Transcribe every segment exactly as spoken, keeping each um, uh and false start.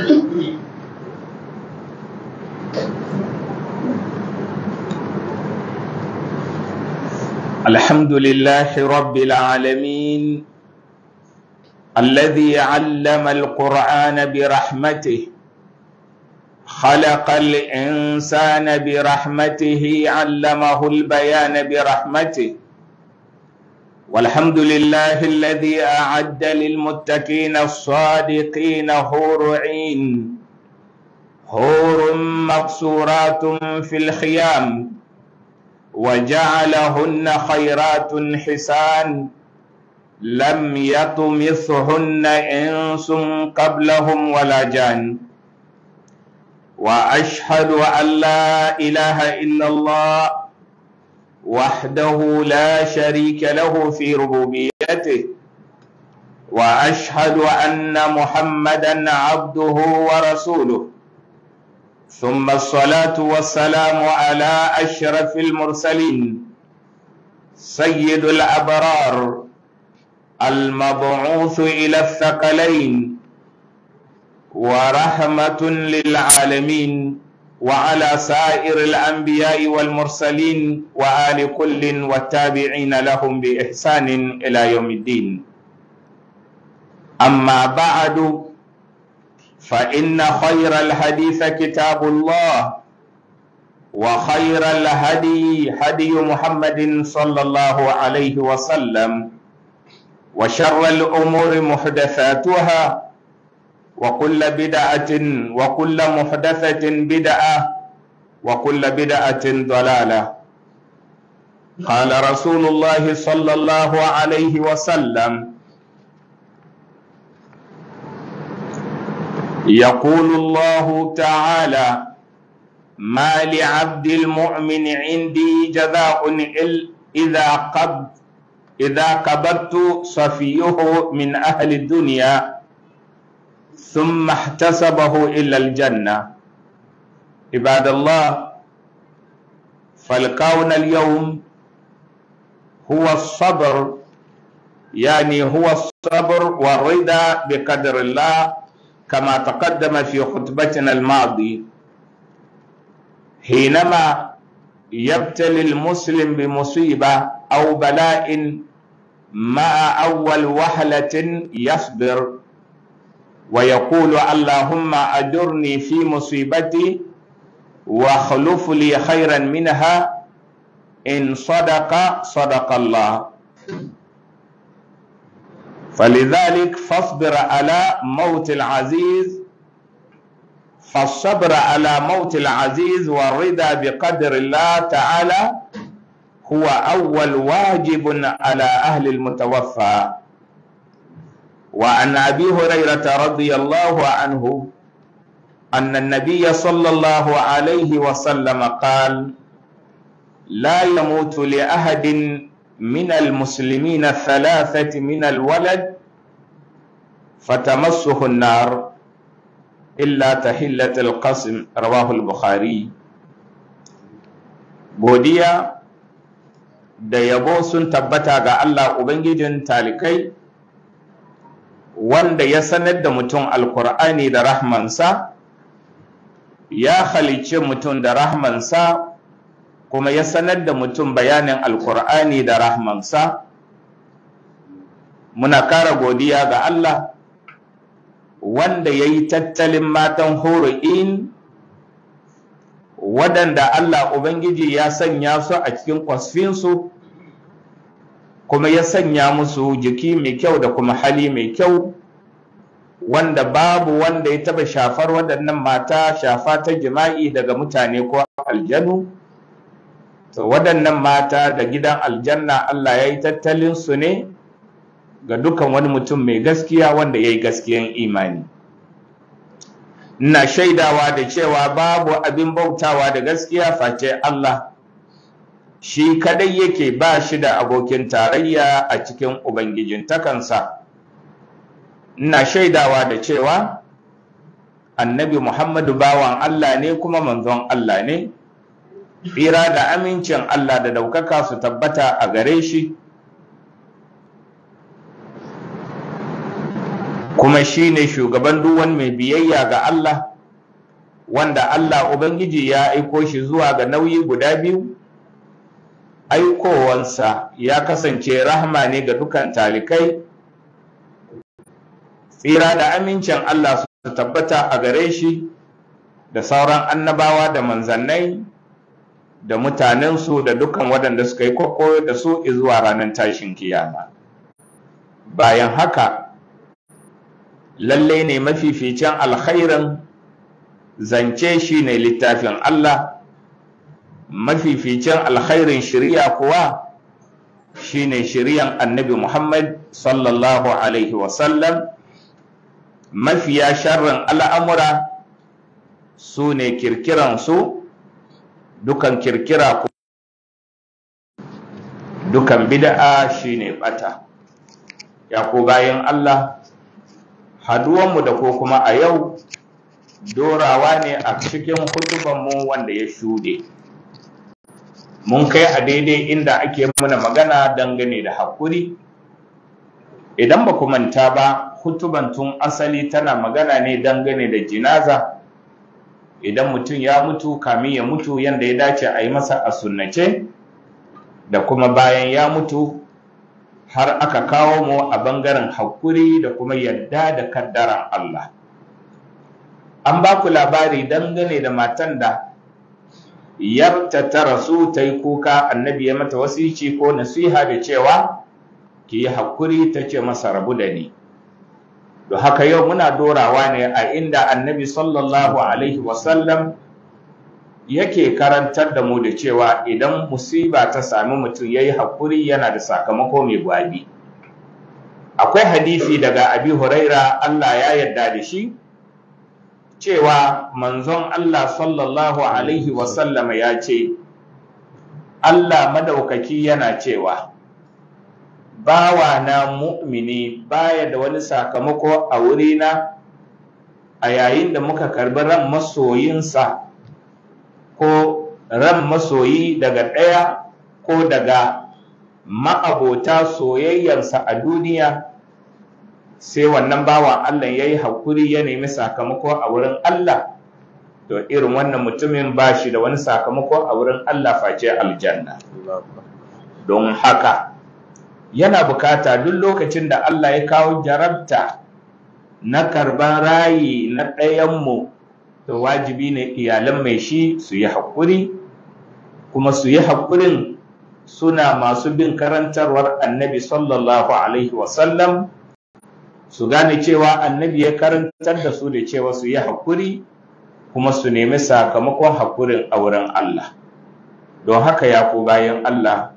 الحمد لله رب العالمين الذي علم القرآن برحمته خلق الإنسان برحمته علمه البيان برحمته. والحمد لله الذي أعد للمتقين الصادقين حور عين، حور مقصورات في الخيام، وجعلهن خيرات حسان لم يطمثهن إنس قبلهم ولا جان. وأشهد أن لا إله إلا الله وحده لا شريك له في ربوبيته، وأشهد أن محمدا عبده ورسوله، ثم الصلاة والسلام على أشرف المرسلين سيد الأبرار المبعوث إلى الثقلين ورحمة للعالمين، وعلى سائر الأنبياء والمرسلين وآل كل والتابعين لهم بإحسان إلى يوم الدين. أما بعد، فإن خير الحديث كتاب الله، وخير الهدي هدي محمد صلى الله عليه وسلم، وشر الأمور محدثاتها، وكل بدعة وكل محدثة بدعة وكل بدعة ضلالة. قال رسول الله صلى الله عليه وسلم: يقول الله تعالى: ما لعبد المؤمن عندي جزاء إذا قبض إذا قبضت صفيه من أهل الدنيا ثم احتسبه إلى الجنة. عباد الله، فالكون اليوم هو الصبر، يعني هو الصبر والرضا بقدر الله، كما تقدم في خطبتنا الماضي. حينما يبتلي المسلم بمصيبة أو بلاء مع أول وهلة يصبر ويقول: اللهم أجرني في مصيبتي واخلف لي خيرا منها، إن صدق صدق الله. فلذلك فاصبر على موت العزيز، فالصبر على موت العزيز والرضا بقدر الله تعالى هو أول واجب على أهل المتوفى. وعن أبي هريرة رضي الله عنه أن النبي صلى الله عليه وسلم قال: لا يموت لأحد من المسلمين الثلاثة من الولد فتمسه النار إلا تحلة القسم. رواه البخاري. godiya da yabo sun tabbata ga Allah Ubangijin talikai, wanda ya sanar da mutum alkur'ani da rahmansa, ya halicce mutum da rahmansa, kuma ya sanar da mutum bayanin alkur'ani da rahmansa. Muna kara godiya ga Allah wanda ya yi tattalin matan huri'in, waɗanda Allah Ubangiji ya sanya su a cikin kwasfinsu, kuma ya sanya musu jiki mai kyau da kuma hali mai kyau, wanda babu wanda ya taba shafar waɗannan mata shafa ta jima'i daga mutane ko aljanu. To waɗannan mata da gidan aljanna Allah ya yi tattalin su ne ga dukan wani mutum mai gaskiya wanda ya yi gaskiyan imani. Ina shaidawa da cewa babu abin bautawa da gaskiya face Allah, shi kadai yake, ba shi da abokin tarayya a cikin ubangijin takansa. Ina shaidawa da cewa annabi Muhammadu bawan Allah ne kuma manzon Allah ne, tsira da amincin Allah da daukaka su tabbata a gare shi. kuma shine shugaban duk wani mai biyayya ga Allah, wanda Allah Ubangiji ya aiko shi zuwa ga nauyi guda biyu. Aikowansa ya kasance rahama ne ga dukan talikai, tsira da amincin Allah su tabbata a gare shi da sauran annabawa da manzannai da mutanensu da dukan waɗanda suka yi kwakwayo da su zuwa ranar tashin kiyama. Bayan haka, lalle ne mafificin alkhairin zance shi ne littafin Allah, mafificin alkhairin shari'a kuwa shi ne shari'an annabi Muhammad sallallahu Alaihi wasallam. Mafiya sharrin al'amura su ne kirkiransu, dukan kirkira dukan bid'a shi ne ɓata. Ya ku bayan Allah, haduwanmu da ko kuma a yau dorawa ne a cikin hutubanmu wanda ya shuɗe. Mun kai a daidai inda ake muna magana dangane da haƙuri. Idan ba ku manta ba, hutuban tun asali tana magana ne dangane da jinaza. Idan mutum ya mutu, kamin ya mutu yanda ya dace a yi masa a sunnace, da kuma bayan ya mutu, har aka kawo mu a bangaren haƙuri da kuma yadda da kaddaran Allah. An ba ku labari dangane da matan da yarta ta rasu ta yi kuka, annabi ya mata wasici ko nasiha da cewa ki yi haƙuri, ta ce masa rabu da ni. Don haka yau muna dorawa ne a inda annabi sallallahu alaihi wasallam yake karantar da mu da cewa idan musiba ta sami mutum ya yi haƙuri yana da sakamako mai gwabi. Akwai hadisi daga Abi Huraira, Allah ya yarda da shi, cewa manzon Allah sallallahu alaihi wasallam ya ce, Allah madaukaki yana cewa, bawa na mu'mini baya da wani sakamako a wurina a yayin da muka karbi ran masoyinsa ko ran masoyi daga ɗaya ko daga ma'abota soyayyarsa a duniya, sai wannan bawa Allah ya yi haƙuri ya nemi sakamako a wurin Allah, to irin wannan mutumin ba shi da wani sakamako a wurin Allah face aljanna. Don haka yana bukata duk lokacin da Allah ya kawo jarabta na karban rayi na ɗayanmu, to wajibi ne iyalan mai shi su yi haƙuri, kuma su yi haƙurin suna masu bin karantarwar annabi sallallahu alaihi wasallam, su gane cewa annabi ya karantar da su da cewa su yi haƙuri kuma su nemi sakamakon haƙurin a wurin Allah. Don haka ya ku bayan Allah,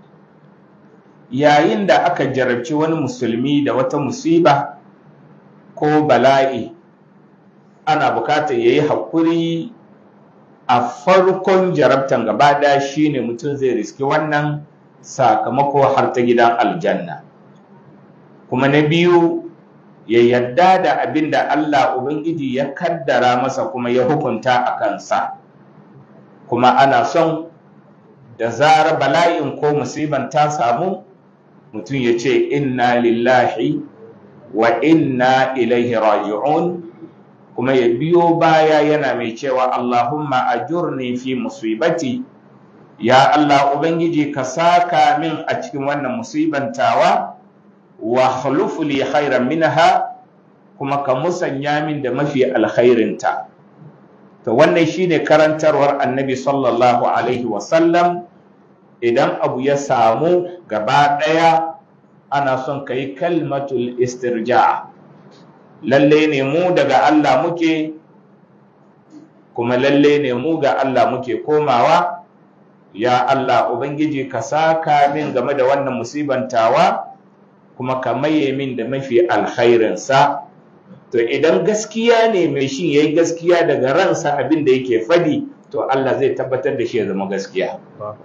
yayin da aka jarabci wani musulmi da wata musiba ko bala'i, ana bukatar ya yi haƙuri a farkon jarabtan gaba ɗaya, shine mutum zai riski wannan sakamako har ta gidan aljanna. Kuma na biyu, ya yarda da abin da Allah Ubangiji ya kaddara masa kuma ya hukunta a kansa. Kuma ana son da zarar bala'in ko musiban ta samu, mutum ya ce inna lillahi wa inna ilaihi raji'un, kuma ya biyo baya yana mai cewa Allahumma ajurni fi musibati, ya Allah Ubangiji ka saka min a cikin wannan musibantawa, wa khuluf li khairan minha, kuma ka musanya min da mafi alkhairinta. To wannan shine karantarwar annabi sallallahu alaihi wasallam. Idan abu ya samu gaba ɗaya, ana son ka yi kalmatul istirja. Lalle ne mu daga Allah muke, kuma lalle ne mu ga Allah muke komawa. Ya Allah Ubangiji ka saka min game da wannan musibantawa, kuma ka maye min da mafi alkhairinsa. To idan gaskiya ne mai shi yayi gaskiya daga ransa abin da yake fadi, to Allah zai tabbatar da shi ya zama gaskiya.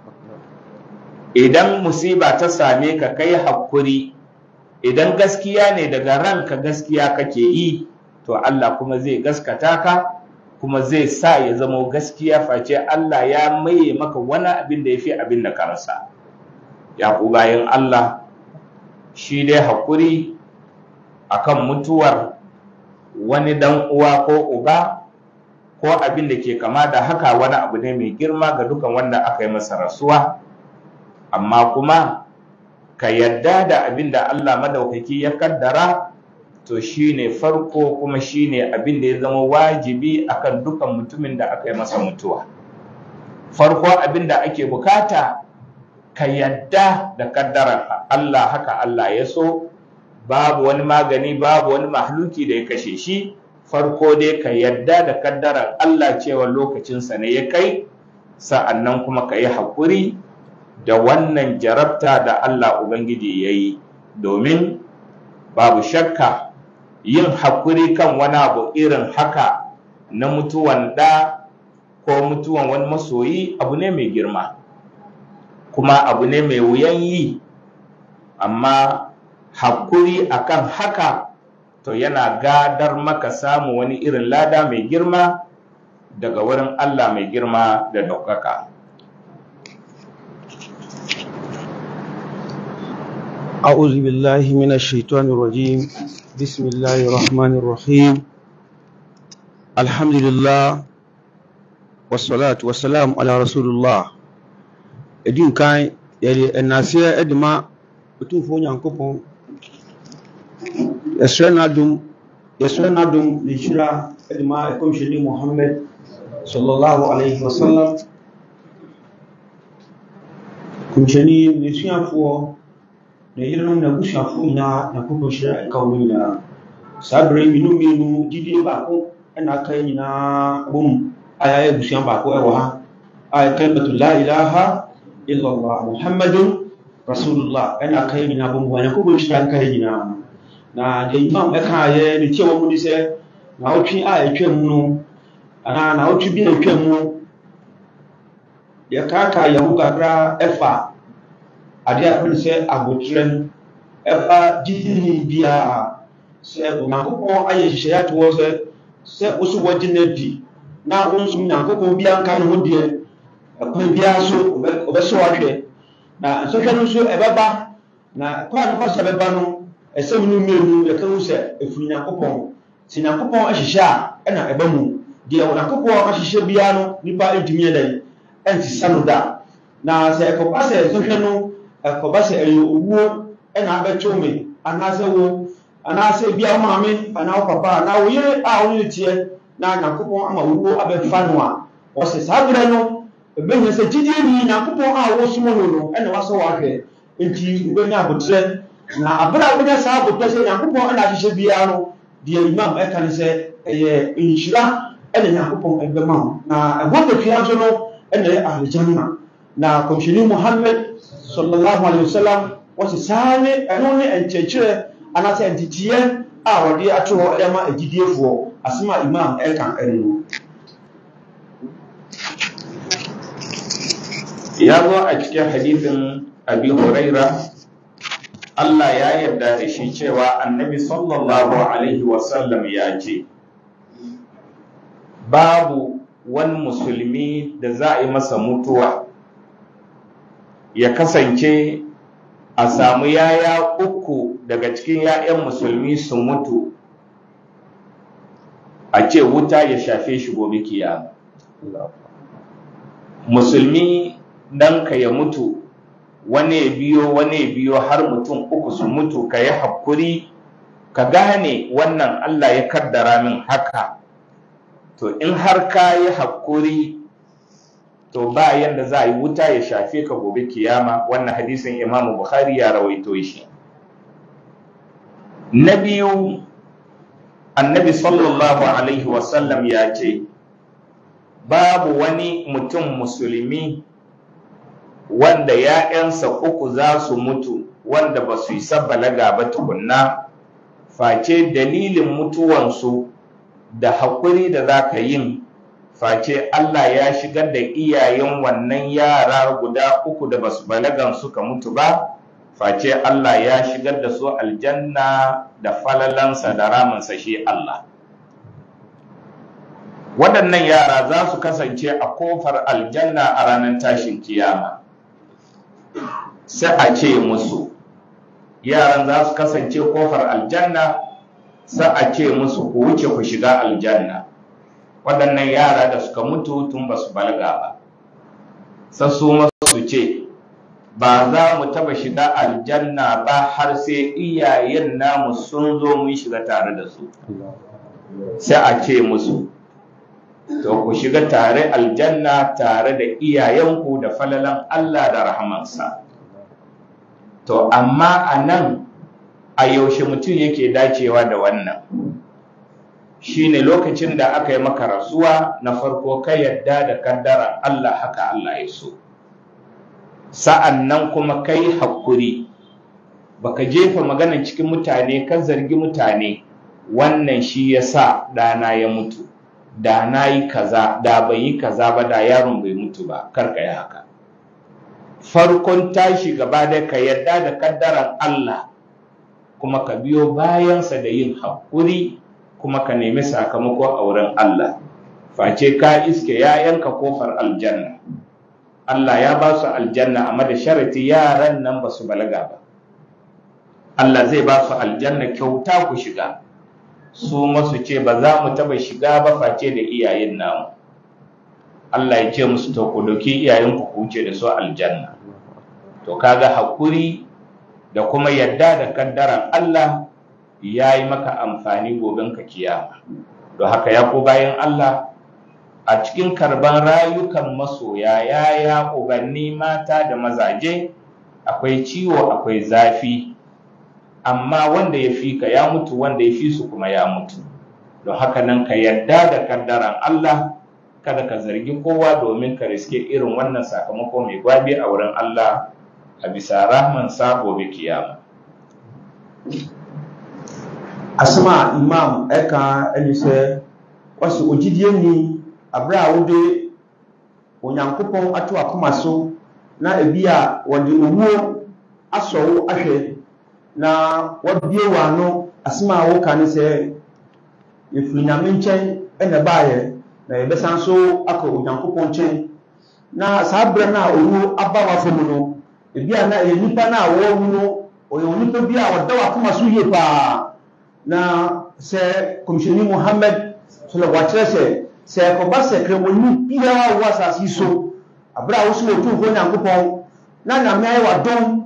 Idan musiba ta same ka kai hakuri, idan gaskiya ne daga ranka gaskiya kake yi, to Allah kuma zai gaskata ka, kuma zai sa ya zama gaskiya, face Allah ya maye maka wani abin da ya fi abin da ka rasa. Ya ku bayan Allah, shi dai hakuri akan mutuwar wani dan uwa ko uba ko abin da ke kama da haka wani abu ne mai girma ga dukan wanda aka yi masa rasuwa, amma kuma ka yadda da abin da Allah madaukaki ya kaddara to shine farko kuma shine abin da ya zama wajibi akan dukan mutumin da aka yi masa mutuwa. Farko abin da ake bukata ka yadda da kaddarar Allah, haka Allah ya so, babu wani magani babu wani mahluki da ya kashe shi. Farko dai ka yadda da kaddarar Allah cewa lokacinsa ne ya kai, sa'annan kuma ka yi haƙuri da wannan jarabta da Allah Ubangiji ya yi, domin babu shakka yin haƙuri kan wani abu irin haka na mutuwan ɗa ko mutuwan wani masoyi abu ne mai girma, kuma abu ne mai wuyan yi, amma haƙuri akan haka to yana gadar maka samu wani irin lada mai girma daga wurin Allah mai girma da ɗaukaka. أعوذ بالله من الشيطان الرجيم بسم الله الرحمن الرحيم الحمد لله والصلاة والسلام على رسول الله. إدين كاي يلي الناسية إدما بتوفون ينكبون يسرنا دوم يسرنا دوم لشرا إدما يكون شدي محمد صلى الله عليه وسلم كم شدي نسيان فو na yirin na bushafu ina na kuma shi a kawo na sabre minu minu didi ba ko ana kai ni na bum ayaye bushan ba ko ewa ay kalimatu la ilaha illa allah muhammadun rasulullah ana kai ni na bum wani ko shi an kai ni na na da imam e kan ye ni cewa mun se na opi ay twa mu ana na opi bi twa mu ya kaka ya hukara efa ade afin sɛ abotire ɛfa gyini bia sɛ Onyankopɔn ayɛ hyehyɛ atoɔ sɛ sɛ woso wɔgye no adi na wo nso Onyankopɔn bia nka no ho deɛ ɛkwan biara so ɔbɛsɛ wahwɛ na nsɔhwɛ no nso ɛbɛba na kwan no kɔsɛ bɛba no ɛsɛm no mmienu yɛka ho sɛ ɛfiri Onyankopɔn sɛ Onyankopɔn ahyehyɛ a ɛna ɛba mu deɛ Onyankopɔn ahyehyɛ biara no nipa ntumi yɛ dɛn ɛnsesa no da na sɛ ɛkɔba sɛ nsɔhwɛ no ɛkɔba sɛ ɛyɛ owuo ɛna abɛtwo me anaasɛ wo anaasɛ bia wo maame anaa wo papa anaa wo yere a wo ne teɛ na Nyankopɔn ama owuo abɛfa no a ɔsɛ saa berɛ no ɛbɛnya sɛ gyidie ni Nyankopɔn a wɔsom no no ɛna wasɛ wahwɛ nti wobɛnya abotrɛ na aberɛ a wobɛnya saa abotrɛ sɛ Nyankopɔn ɛna ahyehyɛ biara no deɛ imam ɛka ne sɛ ɛyɛ nhyira ɛna Nyankopɔn ɛbɛma wo na ɛhɔ kakua nso no ɛna ɛyɛ aljanna na kɔmhyɛni Muhammad sallallahu alaihi wasallam wasi sane ɛno ne nkyerɛkyerɛ anaasɛ ntitiɛ a wɔde ato hɔ ɛma agidiefoɔ asema imam ɛka ɛno ya zo a cikin hadithin Abi Huraira Allah ya yarda da shi cewa annabi sallallahu alaihi wasallam ya ce babu wani musulmi da za a yi masa mutuwa ya kasance a samu yaya uku daga cikin ya'yan musulmi su mutu a ce wuta ya shafe shi gobe kiyama. Musulmi ɗanka ya mutu wani ya biyo wani ya biyo har mutum uku su mutu, ka yi haƙuri ka gane wannan Allah ya kaddara min haka, to in har ka yi haƙuri to ba yanda za a yi wuta ya shafe ka gobe kiyama. Wannan hadisin Imam Bukhari ya rawaito shi. Na biyu, annabi sallallahu alaihi wasallam ya ce babu wani mutum musulmi wanda ya'yansa uku za su mutu wanda ba su isa balaga ba tukunna, face dalilin mutuwansu da haƙuri da za ka yin face Allah ya shigar da iyayen wannan yara guda uku da basu balagan suka mutu ba, face Allah ya shigar da su aljanna da falalansa da ramansa shi Allah. Waɗannan yara za su kasance a kofar aljanna a ranar tashin kiyama, sai a ce musu yaran za su kasance kofar aljanna, sai a ce musu ku wuce ku shiga aljanna. Waɗannan yara da suka mutu tun ba su balaga ba, sai su masu ce ba za mu taba shiga aljanna ba har sai iyayen namu sun zo mun shiga tare da su. Sai a ce musu to ku shiga tare aljanna tare da iyayenku da falalan Allah da rahamansa. To amma a nan a yaushe mutum yake dacewa da wannan shine lokacin da aka yi maka rasuwa, na farko ka yadda da kaddara Allah haka Allah ya so, sa'an nan kuma kai hakuri, baka jefa magana cikin mutane ka zargi mutane wannan shi yasa ɗana ya mutu, da na yi kaza, da bai yi kaza ba, da yaron bai mutu ba. Karka yi haka. Farkon tashi gaba da ka yadda da kaddaran Allah, kuma ka biyo bayansa da yin haƙuri, kuma ka nemi sakamako a wurin Allah, face ka iske yayanka kofar aljanna. Allah ya ba su aljanna amma da sharati yaran nan ba su balaga ba. Allah zai ba su aljanna kyauta ku shiga, su masu ce ba za mu taba shiga ba face da iyayen namu. Allah ya ce musu to ku doki iyayenku ku wuce da su aljanna. To kaga hakuri da kuma yadda da kaddaran Allah ya yi maka amfani goben ka kiyama. Don haka ya ku bayan Allah, a cikin karban rayukan masoya yaya ubanni mata da mazaje akwai ciwo akwai zafi, amma wanda ya fi ka ya mutu, wanda ya fi su kuma ya mutu. Don haka nan ka yadda da kaddaran Allah, kada ka zargi kowa domin ka riske irin wannan sakamako mai gwabi a wurin Allah a bisa rahman sa gobe kiyama. Asma imam eka elise wasu ojidie ni abra wode onyankopon ato akoma so na ebia wode owuo asowo ahwe na wabie wano. Asma wo kan se efiri nyame nkyɛn ɛna baaye na yɛbɛsan so akɔ onyankopɔn nkyɛn, na saa berɛ na owuo aba wafo mu no, ebia na ɛyɛ nipa na awɔ mu no ɔyɛ nipa bi a wɔda wakoma so yie paa. Na sɛ komisyoni Muhammad sɔlɔ wakyerɛ sɛ sɛ ɛkɔba sɛ kremoni biara wɔ asase so abere a woso wɔ tumfo nyankopɔn na nyame ayɛ wadom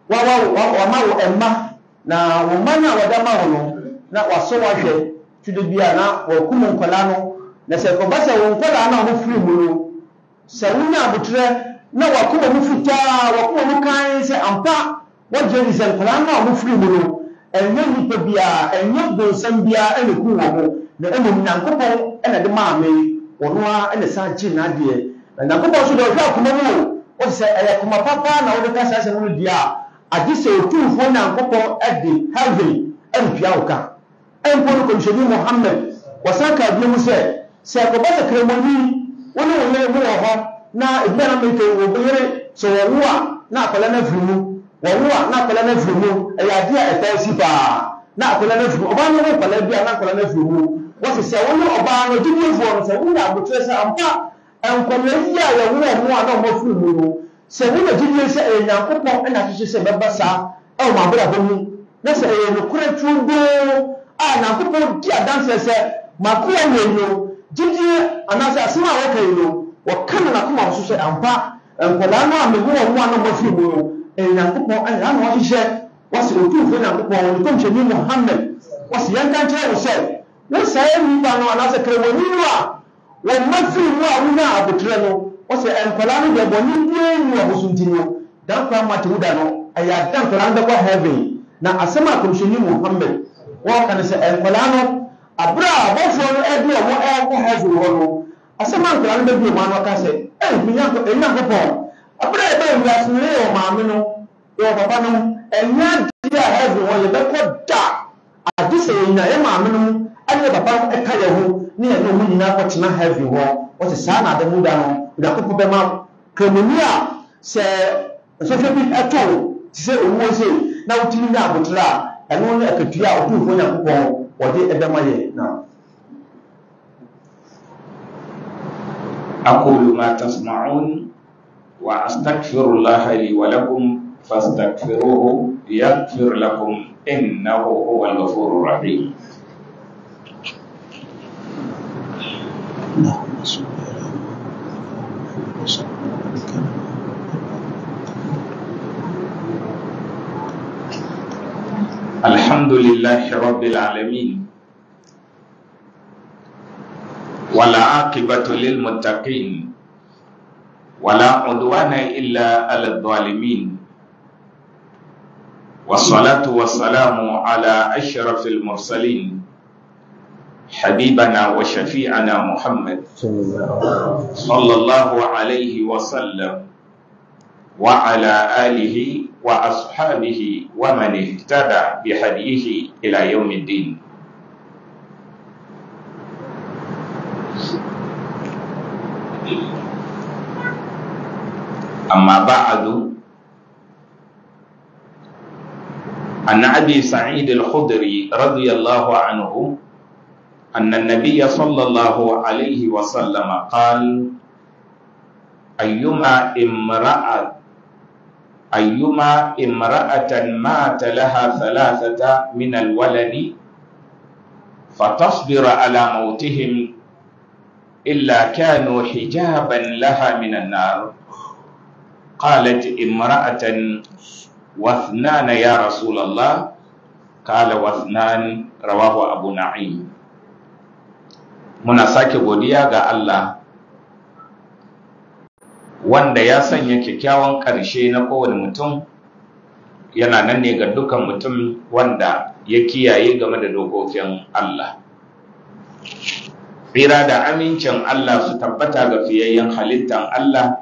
wama wɔ ɛma, na wɔn mma no a wɔda ma wɔ no na wasɔ wahwɛ tude bia na wɔkum nkɔla no, na sɛ ɛkɔba sɛ wɔn nkɔla na wɔn firi mu no, sɛ wonya abotrɛ na wakum wɔn fitaa wakum wɔn kan sɛ ampa wɔgye ni sɛ nkɔla na wɔn firi mu no, ɛnyɛ nipa bia ɛnyɛ bonsam bia ɛna ku wɔ ho, na ɛna nyankopɔn ɛna de maame wɔn a ɛna san kyi n'adeɛ. Na nyankopɔn so de ɔhwɛ akoma mu o sɛ ɛyɛ koma papa na wɔde ka saa sɛ wɔn di a agye sɛ otumfo nyankopɔn ɛde heaven ɛmpia wo ka. Ɛmpo no komisyoni Muhammad wɔsan ka bi mu sɛ sɛ ɛkɔba sɛ kremoni wɔne wɔn yere mu wɔ hɔ na ebi na mɛka wɔ yere sɛ wɔwo a na akɔla no afiri mu, wɔwo a na akɔla no afiri mu, ɛyɛ ade a ɛtaa si paa na akɔla no afiri mu. Ɔbaa no ho akɔla bi a na akɔla no afiri mu, wɔte sɛ wɔne ɔbaa no gyidiefoɔ no sɛ wonya abotrɛ sɛ ampa nkɔla yi a yɛwo wɔ mu a na ɔmo afiri mu no, sɛ wonya gyidie sɛ ɛyɛ nyankopɔn ɛna ahyehyɛ sɛ bɛba saa ɛwɔ mo abrabɔ mu, na sɛ ɛyɛ nokorɛ tuodoo a nyankopɔn di adanseɛ sɛ makoa wɔ yi no gyidie anaasɛ asɛm a wɔka yi no wɔka no nakoma so sɛ ampa nkɔla no a mewo wɔ mu a na ɔmo afiri mu no ɛyɛ nyankopɔn ɛna na wɔhyehyɛ wɔsɛ otumfo nyankopɔn ne kɔmhyɛni Muhammad wɔsɛ yɛnka nkyerɛ wo sɛ wo saa nipa no anaasɛ kremoni no a wɔn ma firi mu a wonya abotrɛ no, wɔsɛ nkɔla no deɛ bɔne biara nni wɔ ho so nti no dankora mate woda no ɛyɛ ada nkɔla no bɛkɔ heaven. Na asɛm a kɔmhyɛni Muhammad wɔka ne sɛ nkɔla no abere a abɔfoɔ no ɛde ɔmo ɛkɔ heaven hɔ no, asɛm a nkɔla no bɛbi ɔmo ano aka sɛ ɛyɛ nyankopɔn abere a ɛbɛyɛ wiase no yɛ ɔmaame no yɛ ɔpapa no ɛnyɛ adeɛ a heaven hɔ yɛbɛkɔ da ade sɛ yɛnyina yɛ maame no ɛne papa ɛka yɛ ho ne yɛne ɔmo nyinaa kɔtena heaven hɔ. Wɔte saa na adamu da no Onyankopɔn bɛma kremoni a sɛ nsɔhwɛ bi ɛtɔ te sɛ owuo se na wotumi nya abotrɛ a ɛno ne akatua a ɔtumfo Nyankopɔn wɔde ɛbɛma yɛ. Na أقول ما تسمعون وأستغفر الله لي ولكم فاستغفروه يغفر لكم إنه هو الغفور الرحيم. الحمد لله رب العالمين ولا عاقبة للمتقين ولا عدوان إلا على الظالمين والصلاة والسلام على أشرف المرسلين حبيبنا وشفيعنا محمد صلى الله عليه وسلم وعلى آله وأصحابه ومن اهتدى بهديه إلى يوم الدين. أما بعد، عن أبي سعيد الخدري رضي الله عنه أن النبي صلى الله عليه وسلم قال: أيما امرأة أيما امرأة مات لها ثلاثة من الولد فتصبر على موتهم إلا كانوا حجابا لها من النار. قالت امرأة: واثنان يا رسول الله؟ قال: واثنان. رواه أبو نعيم. muna sake godiya ga Allah wanda ya sanya kyakkyawan ƙarshe na kowane mutum yana nan ne ga dukkan mutum wanda ya kiyaye game da dokokin Allah. Tsira da amincin Allah su tabbata ga fiyayyen halittan Allah,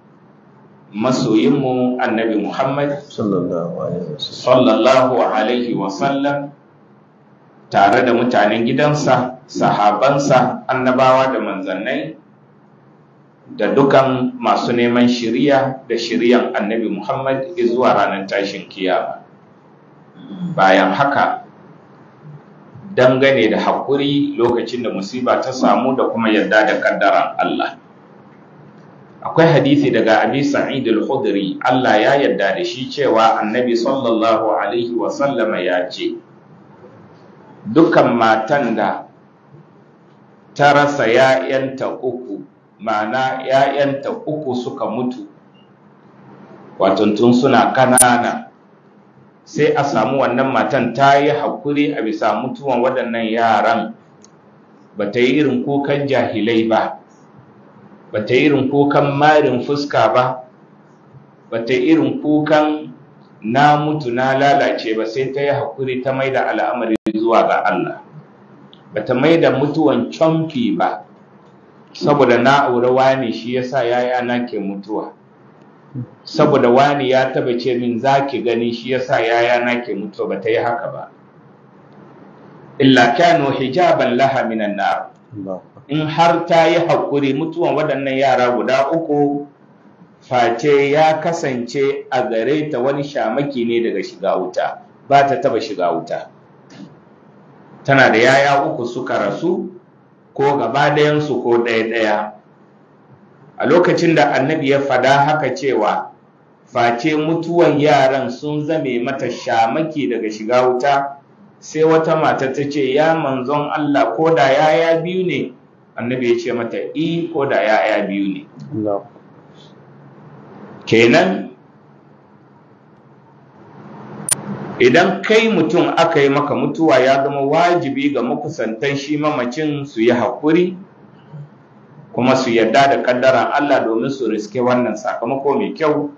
masoyinmu annabi Muhammad sallallahu alaihi wasallam, tare da mutanen gidansa, sahabansa, annabawa da manzannai, da dukan masu neman shiriya da shiriyan annabi Muhammad zuwa ranar tashin kiyama. Bayan haka, dangane da haƙuri lokacin da musiba ta samu da kuma yarda da kaddaran Allah, akwai hadisi daga Abi Sa'id al-Khudri, Allah ya yarda da shi, cewa annabi sallallahu alaihi wasallama ya ce, dukan matan da ta rasa ‘ya'yanta uku, ma'ana ‘ya'yanta uku suka mutu, wato tun suna kanana, sai a samu wannan matan ta yi haƙuri a bisa mutuwan waɗannan yaran, ba ta yi irin kukan jahilai ba, ba ta yi irin kukan marin fuska ba, ba ta yi irin kukan na mutu na lalace ba, sai ta yi haƙuri ta mai da al'amari zuwa ga Allah. Ba ta mai da mutuwan camfi ba, saboda na aure wani shi yasa yayana ke mutuwa, saboda wani ya taba ce min za ki gani shi yasa yayana ke mutuwa. Ba ta yi haka ba. Illa kanu hijaban laha minan nar. In har ta yi haƙuri mutuwan waɗannan yara guda uku, face ya kasance a gare ta wani shamaki ne daga shiga wuta, ba ta taba shiga wuta. Tana da yaya uku suka rasu, ko gaba ɗayansu ko ɗaya-ɗaya. A lokacin da annabi ya fada haka cewa face mutuwan yaran sun zame mata shamaki daga shiga wuta, sai wata mata ta ce, ya manzon Allah, ko da yaya biyu ne? Annabi ya ce mata, i ko da yaya biyu ne. Kenan idan kai mutum aka yi maka mutuwa, ya zama wajibi ga makusantan shi mamacin su yi haƙuri kuma su yarda da ƙaddaran Allah domin su riske wannan sakamako mai kyau.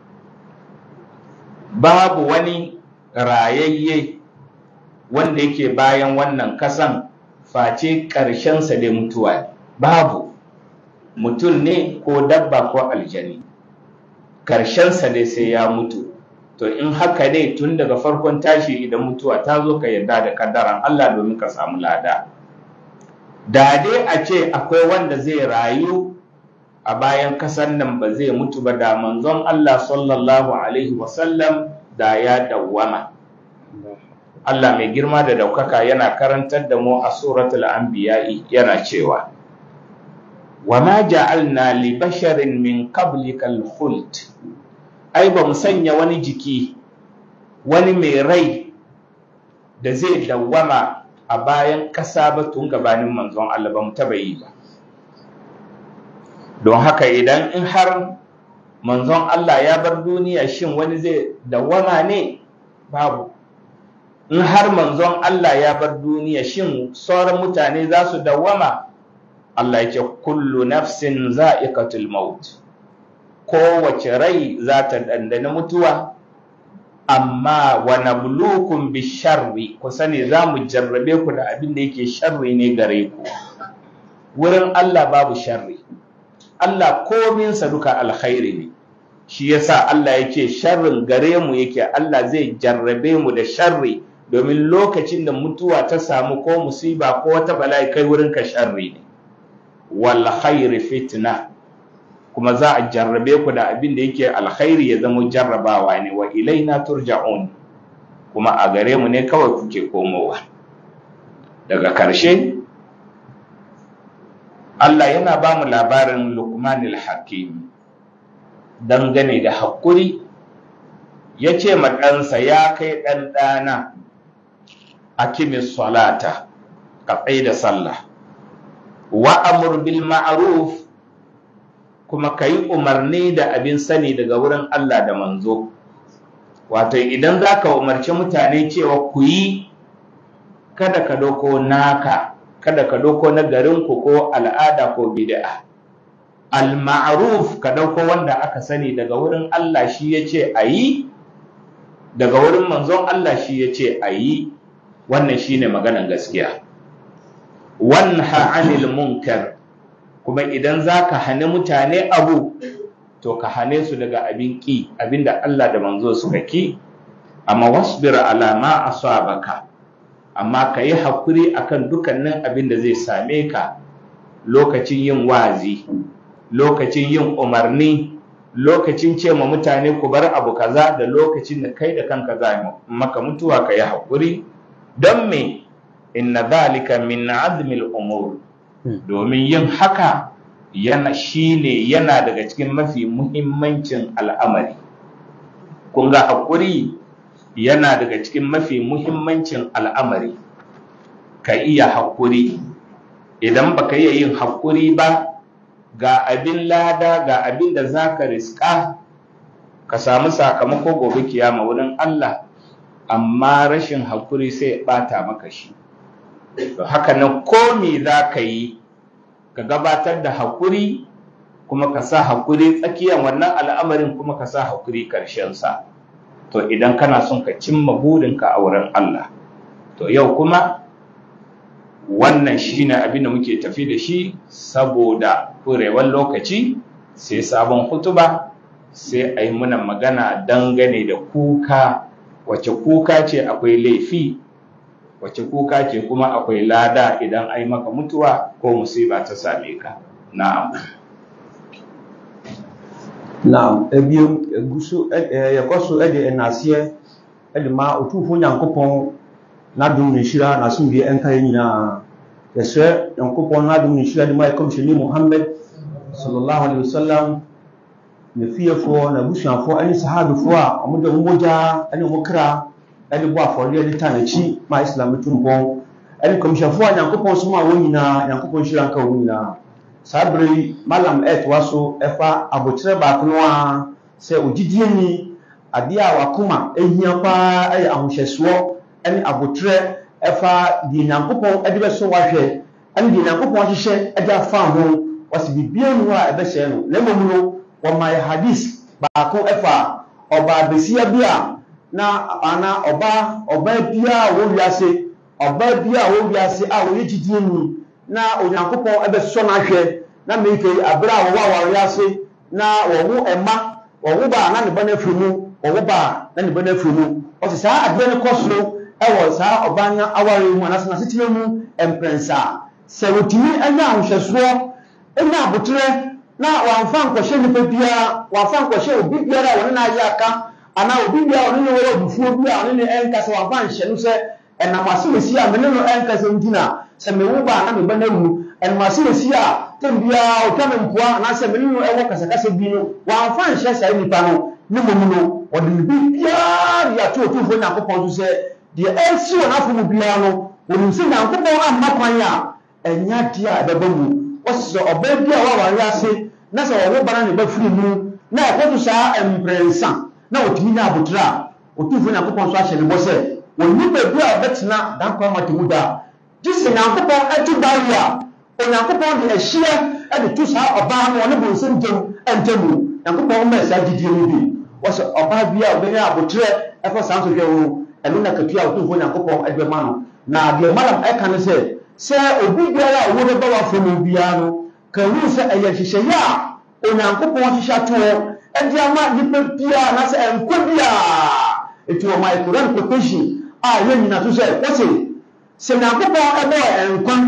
Babu wani rayayye wanda yake bayan wannan kasan face ƙarshensa da mutuwa. Babu mutum ne ko dabba ko aljani, ƙarshensa dai sai ya mutu. To in haka ne, tun daga farkon tashi idan mutuwa ta zo, ka yarda da kaddaran Allah domin ka samu lada. Da dai a ce akwai wanda zai rayu a bayan kasan nan ba zai mutu ba, da manzon Allah sallallahu alaihi wasallam da ya dawwama. Allah mai girma da daukaka yana karantar da mu a suratul anbiya'i, yana cewa, wa ma ja'alna li basharin min qablikal khuld. Ai ba mu sanya wani jiki, wani mai rai da zai dawwama a bayan ƙasa ba tun gabanin manzon Allah, ba mu taba yi ba. don haka idan in har manzon Allah ya bar duniya shin wani zai dawwama ne? Babu. In har manzon Allah ya bar duniya shin sauran mutane za su dawwama? Allah ya ce kullu nafsin za'iqatul maut, kowace rai za ta dandana mutuwa, amma wa nabluukum bisharri, ku sani za mu jarrabe ku da abin da yake sharri ne gare ku. Wurin Allah babu sharri, Allah kominsa duka alkhairi ne. Shi yasa Allah yake sharrin gare mu yake, Allah zai jarrabe mu da sharri, domin lokacin da mutuwa ta samu ko musiba ko wata bala'i kai wurin ka sharri ne. Wal khairi fitna, kuma za a jarrabe ku da abin da yake alkhairi ya zama jarrabawa ne. Wa ilaina turja'un, kuma a gare mu ne kawai kuke komowa. Daga karshe Allah yana ba mu labarin Luqmanul Hakim dangane da haƙuri. Ya ce ma ɗansa, ya kai ɗan ɗana, aqimis salata, ka tsai da sallah, wa amur bil ma'ruf, kuma ka yi umarni da abin sani daga wurin Allah da manzo. Wato idan za ka umarci mutane cewa ku yi, kada ka doko naka, kada ka doko na garinku ko al'ada ko bid'a. Al-ma'ruf ka dauko wanda aka sani daga wurin Allah shi yace ayi, daga wurin manzon Allah shi yace ayi, wannan shine maganar gaskiya. Wanha 'anil munkar, kuma idan zaka hane mutane abu to ka hane su daga abin ki, abinda Allah da manzo suka ki. Amma wasbir ala ma asabaka, amma ka yi haƙuri akan dukkanin abin da zai same ka, lokacin yin wazi, lokacin yin umarni, lokacin ce ma mutane ku bar abu kaza, da lokacin da kai da kanka za maka mutuwa ka yi haƙuri. Don me? Inna zalika min azmil umur, domin yin haka yana shine yana daga cikin mafi muhimmancin al'amari. Kun ga haƙuri yana daga cikin mafi muhimmancin al'amari. Ka iya haƙuri, idan baka iya yin haƙuri ba, ga abin lada, ga abin da za ka riska ka samu sakamako gobe kiyama wurin Allah, amma rashin haƙuri sai ya ɓata maka shi. Haka nan komi za ka yi, ka gabatar da haƙuri, kuma ka sa haƙuri tsakiyar wannan al'amarin, kuma ka sa haƙuri ƙarshensa. To idan kana son ka cimma burinka a wurin Allah, to yau kuma wannan shine abin da muke tafi da shi, saboda kurewar lokaci sai sabon hutuba, sai a yi muna magana dangane da kuka, wace kuka ce akwai laifi, wace kuka ce kuma akwai lada idan ai maka mutuwa ko musiba ta same ka. Na'am. Naam, ebiem eguso e yakoso e de enase e de ma otufo nyankopon na dum ni shira na sumbi enka nyina yesre nyankopon na dum ni shira de ma komsheni Muhammad sallallahu alaihi wasallam ne fiyefo na bushafo ani sahabifo a amuda mmoja ani mokra ani bo afori ani tanachi ma islam tumbon ani komshafo nyankopon suma wonyina nyankopon shira nka wonyina sabri malam et waso efa abotre ba kunwa se ogidie ni ade a wakoma ehia pa ay ahosheso ani abotre efa di nyankopon ade beso wahwe ani di nyankopon hihye ade afa ho wasi bibia nu a ebe hye no na momuno wo mai hadith ba ko efa oba besia bia na ana oba oba bia wo wiase oba bia wo wiase a wo yigidie ni na onyankopon ebe so na hwe na meke abra wo wa wiase na wo ema wo ba na ne bana fimu wo ba na ne bana fimu o se sa adbe ne koso e wo sa obanya aware mu anasa na sitire mu emprensa se wotimi anya ahwehso enya abotre na wanfa nkwahye ni pepia wanfa nkwahye obi biara woni na aye aka ana obi biara woni ne wo obufuo bia woni ne enka se wanfa nhye no se enamase mesi a mene no enka se ntina se mewu ba na me bana mu enamase mesi a tembia otame mpoa na se mene no ewo kasa kasa bi no wanfa nhye sai nipa no ne momu no odi bi biara ya to to fo na kopon so se de ensi wona fo mu biara no woni se na kopon amma kwan ya enya dia beba mu wose oba bia wa wa ase na sɛ ɔwo bara ne bɛfiri mu na ɛkɔto saa mprɛnsa na ɔtumi nya abotrɛ a ɔtumfoɔ Nyankopɔn so ahyɛ ne bɔ sɛ wɔnni baabi a ɔbɛtena dankwa matemu da gye sɛ Nyankopɔn ɛto dawe a Onyankopɔn de ahyia de to saa ɔbaa no ɔne bonsam ntam ntamu Nyankopɔn ma saa gyidie no bi wɔsɛ ɔbaa bi a ɔbɛnya abotrɛ ɛfa saa nso hwɛ wo ɛno na katua a ɔtumfoɔ Nyankopɔn ɛde ma no na deɛ malam ɛka ne sɛ sɛ obi biara a ɔwɔ bɛba wafɔ no biara no ka hu sɛ ɛyɛ hyehyɛeɛ a Onyankopɔn hyehyɛ toɔ ɛde ama nipa biara na sɛ ɛnkɔ biara ɛti wɔ ma Quran quotation a yɛ nyina to sɛ wɔse sɛ Nyankopɔn ɛbɔ nkwa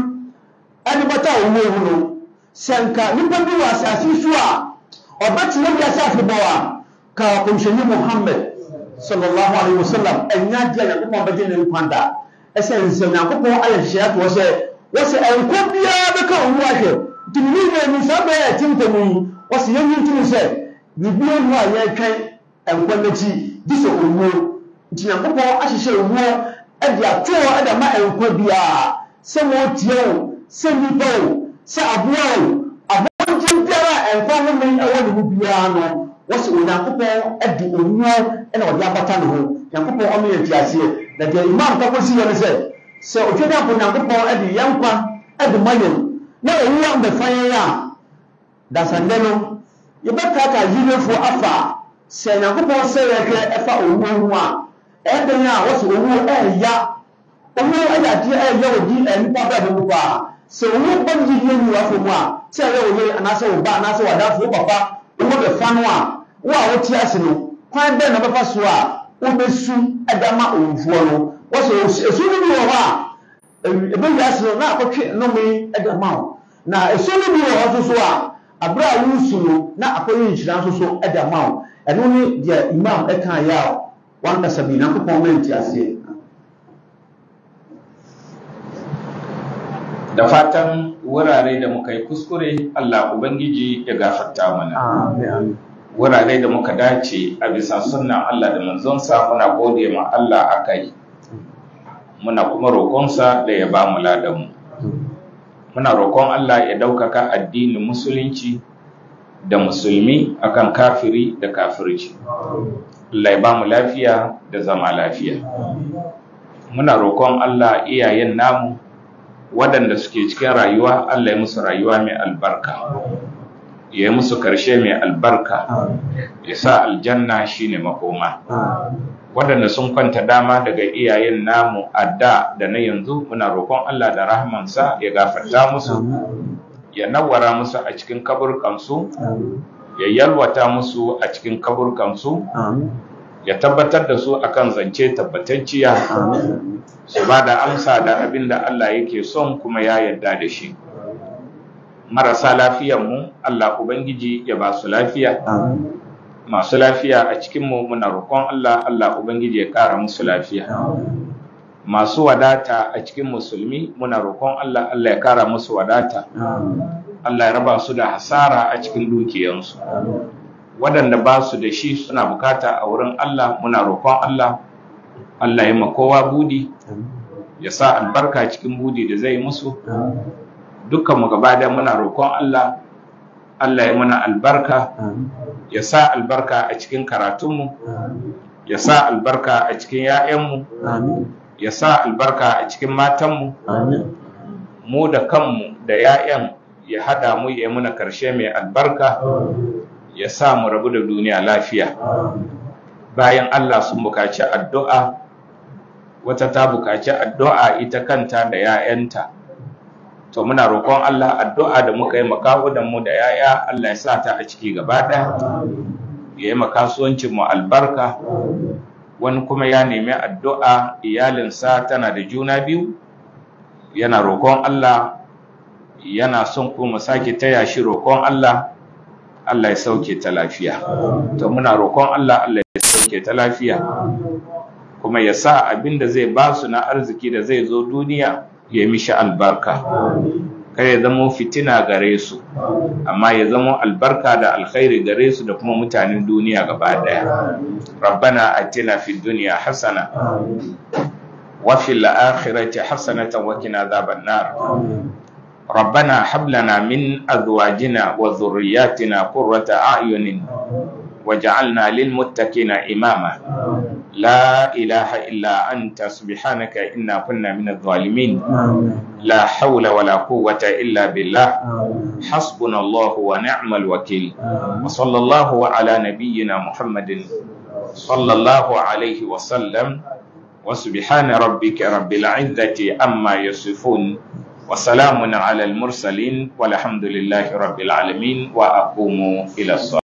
ɛde bɛta ɔwɔ hu no sɛ nka nipa bi wɔ asase so a ɔbɛtena bi asɛ afebɔ a ka kɔmhyɛni Muhammad sallallahu alaihi wasallam ɛnya deɛ Nyankopɔn bɛgye ne nkwa da ɛsɛ nsɛ Nyankopɔn ayɛ hyehyɛ toɔ sɛ wɔse ɛnkɔ biara bɛka ɔwɔ ahwɛ nti ne nyɛ ni saa bɛyɛ ɛtintam yi wɔse yɛnyi ntumi sɛ biribi ɔhu a yɛtwɛn nkwa n'akyi gye sɛ ɔwuo nti Nyankopɔn ahyehyɛ ɔwuo ɛde atoɔ ɛde ma nkwa biara sɛ wɔtie wo sɛ nipa wo sɛ aboa wo abɔnten biara nkwa home ɛwɔ ne mu biara no wɔse Onyankopɔn ɛde ɔwuo ɛna ɔde abata ne ho Nyankopɔn ɔno yɛ ntiaseɛ na deɛ imam kakɔsi yɛ no sɛ sɛ ɔtwɛdampo Nyankopɔn ɛde yɛn nkwa ɛde ma yɛn na ɔwuo mbɛfa yɛn a dasandɛ no yɛbɛkaka yirefoɔ afa sɛ Nyankopɔn sɛ yɛhwɛ ɛfa owuo ho a ɛdɛn a wɔsɛ owuo ɛɛya owuo ɛyɛ adeɛ ɛɛyɛ odi nipa bɛɛ mu paa sɛ owuo bɔ ne yie ni wafɔ mu a sɛ ɛyɛ oye anaasɛ ɔba anaasɛ wadafo wo papa owuo bɛfa no a wo a wote ase no kwan bɛɛ na bɛfa so a wobɛsu ɛda ma owufoɔ no wɔsɛ esu no bi wɔ hɔ a ɛbɛwi ase no na akɔtwe nnome ɛda ma wo na esu no bi wɔ hɔ nso so a abra a wusu no na akɔyɛ nhyira nso so ɛda ma wo ɛno ne deɛ imam ɛka yɛ a wankasa bi Nyankopɔn ma nti aseɛ da fatan wurare da muka yi kuskure Allah ubangiji ya gafarta mana amin wurare da muka dace a bisa sunnan Allah da manzonsa muna gode ma Allah akai muna kuma roƙonsa da ya ba mu ladanmu muna roƙon Allah ya ɗaukaka addinin musulunci da musulmi akan kafiri da kafirci Allah ya ba mu lafiya da zama lafiya muna roƙon Allah iyayen namu waɗanda suke cikin rayuwa Allah ya musu rayuwa mai albarka ya yi musu ƙarshe mai albarka ya sa aljanna shine makoma waɗanda sun kwanta dama daga iyayen namu a da da na yanzu muna roƙon Allah da rahmansa ya gafarta musu ya nawara musu a cikin kaburkansu ya yalwata musu a cikin kaburkansu ya tabbatar da su akan zance tabbatacciya su ba da amsa da abin da Allah yake son kuma ya yarda da shi marasa lafiyanmu Allah Ubangiji ya ba su lafiya masu lafiya a cikinmu muna roƙon Allah Allah Ubangiji ya ƙara musu lafiya masu wadata a cikin musulmi muna roƙon Allah Allah ya ƙara musu wadata Allah ya raba su da hasara a cikin dukiyansu waɗanda ba su da shi suna bukata a wurin Allah muna roƙon Allah Allah ya makowa budi ya sa albarka cikin budi da zai musu dukkan mu gaba da muna roƙon Allah Allah ya muna albarka ya sa albarka a cikin karatunmu ya sa albarka a cikin ‘ya'yanmu ya sa albarka a cikin matanmu mu da kanmu da ‘ya'yan ya haɗa mu ya muna ƙarshe mai albarka ya sa mu rabu da duniya lafiya bayan Allah sun bukaci addu'a wata ta bukaci addu'a ita kanta da ‘ya'yanta to muna roƙon Allah addu'a da muka yi makawudanmu da ‘ya'ya Allah ya sa ta a ciki gaba ɗaya ya yi makasuwancinmu albarka wani kuma ya nemi addu'a iyalinsa tana da juna biyu yana roƙon Allah yana son kuma sake taya shi roƙon Allah Allah ya sauke ta lafiya to muna roƙon Allah Allah ya sauke ta lafiya kuma ya sa abin da zai ba su na arziki da zai zo duniya ya mishi albarka kar ya zama fitina gare su amma ya zama albarka da alkhairi gare su da kuma mutanen duniya gaba daya rabbana atina fid dunya hasana wa fil akhirati hasanatan wa qina adhaban nar ربنا هب لنا من أزواجنا وذرياتنا قرة أعين وجعلنا للمتقين إماما لا إله إلا أنت سبحانك إنا كنا من الظالمين لا حول ولا قوة إلا بالله حسبنا الله ونعم الوكيل وصلى الله على نبينا محمد صلى الله عليه وسلم وسبحان ربك رب العزة أما يصفون وسلام على المرسلين والحمد لله رب العالمين وأقوم إلى الصلاة.